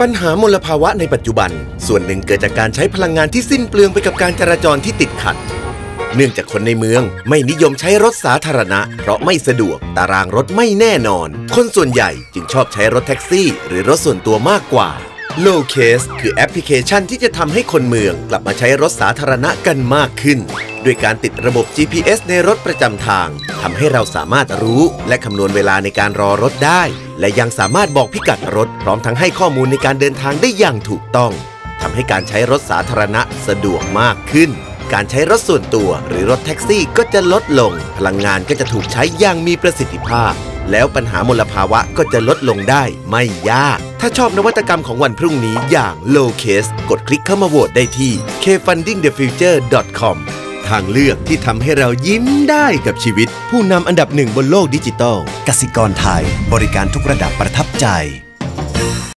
ปัญหามลภาวะในปัจจุบันส่วนหนึ่งเกิดจากการใช้พลังงานที่สิ้นเปลืองไปกับการจราจรที่ติดขัดเนื่องจากคนในเมืองไม่นิยมใช้รถสาธารณะเพราะไม่สะดวกตารางรถไม่แน่นอนคนส่วนใหญ่จึงชอบใช้รถแท็กซี่หรือรถส่วนตัวมากกว่า Low Case คือแอปพลิเคชันที่จะทำให้คนเมืองกลับมาใช้รถสาธารณะกันมากขึ้นด้วยการติดระบบ GPS ในรถประจำทางทำให้เราสามารถรู้และคำนวณเวลาในการรอรถได้และยังสามารถบอกพิกัดรถพร้อมทั้งให้ข้อมูลในการเดินทางได้อย่างถูกต้องทำให้การใช้รถสาธารณะสะดวกมากขึ้นการใช้รถส่วนตัวหรือรถแท็กซี่ก็จะลดลงพลังงานก็จะถูกใช้อย่างมีประสิทธิภาพแล้วปัญหามลภาวะก็จะลดลงได้ไม่ยากถ้าชอบนวัตกรรมของวันพรุ่งนี้อย่าง Low Case กดคลิกเข้ามาโหวตได้ที่ kfundingthefuture.com ทางเลือกที่ทำให้เรายิ้มได้กับชีวิตผู้นำอันดับหนึ่งบนโลกดิจิทัลกสิกรไทยบริการทุกระดับประทับใจ